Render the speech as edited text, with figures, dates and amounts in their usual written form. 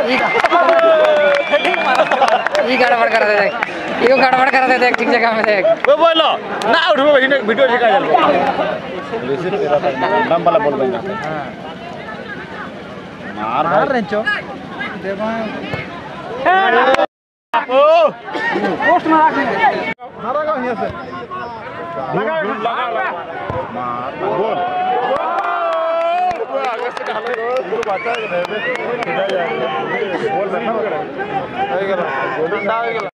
ये गड़बड़ कर दे देख, यो गड़बड़ कर दे देख, ठीक जगह में देख। वो बोलो ना उठो भाई ने वीडियो दिखा चल वैसे तेरा नाम वाला बोल बन मार रेंचो देखो ओ पोस्ट में रख मारा का यहां से लगा मार बोल आगे से डाल दो बात है बोल बैठा हो गया